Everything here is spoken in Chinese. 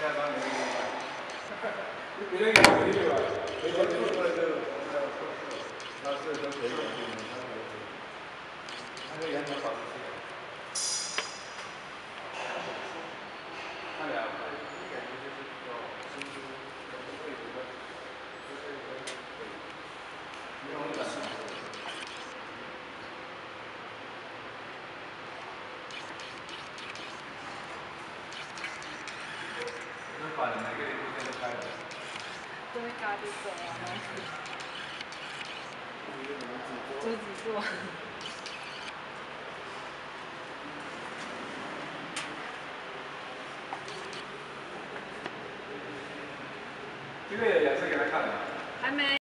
别人也可以吧？没关系，过来就老师都可以。那个羊角保持起来。那俩感觉就是比较新出，可能会有一个，就是一个，没有那么。那把每个人都先开了。 都会嘎就走啊，自己做。 这个也是给他看的。 还没。